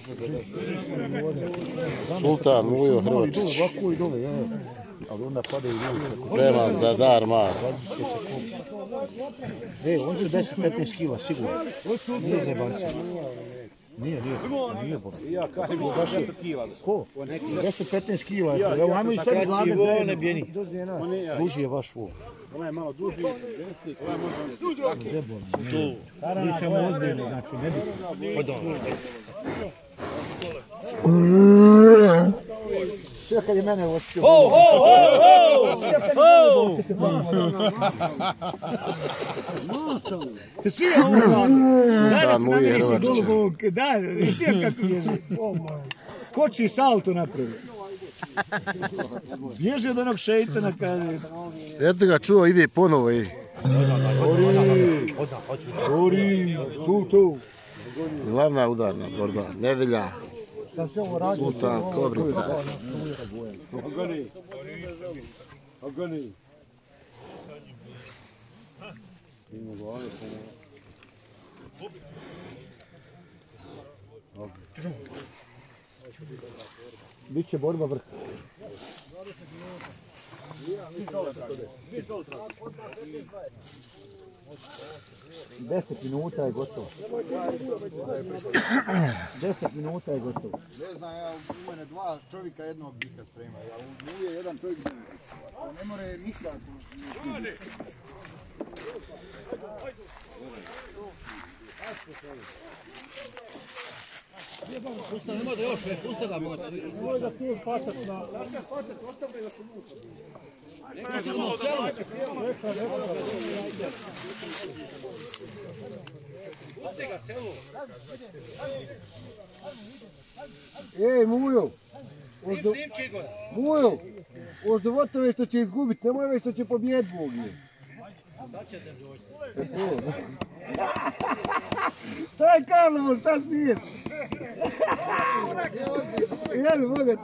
Sultan, Muje, Hrvačić. Spreman za dar mar. On su 10-15 kila, sigurno. Nije zajebanci. Nije bolno. Ko? 10-15 kila. Evo, ajmo i sebi zlagati zajedno. Duži je vaš vuk. Ona je malo duži, desnik, ona je možda... Mi ćemo ozbiljno, znači ne bi... Sve kad je mene očio... Svi je ovo gledali. Dajte namiriši golubog. Dajte, svi je kako bježi. Skoči i salto napravi. Bježi od onog šeitana, kaže. Eto ga čuo, ide ponovo i... Kori, Sultan. Glavna udarna borba, nedelja. Sultan, Kobrica. Ogoni. Biće borba vrh. 10 minuta je gotovo. 10 minuta je gotovo. Ne znam, ja u mene dva čovjeka jednog bika sprema. Ja u Muje jedan čovjek ne more nikako. Pusta, nemoj da još, pusta ga moć. Nemoj da ti patat na... Znaš kad patat, ostavlja još unutra. Ej, Mujo! Mujo! Oždovoto je što će izgubiti, nemoj već što će pobijeti Bog je. To je Karlovo, šta snijem? Jeli, bogat.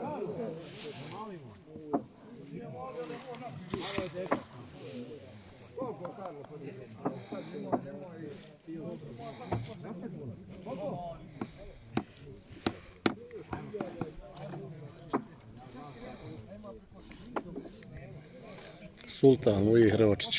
Sultan, Muje, Hrvačić.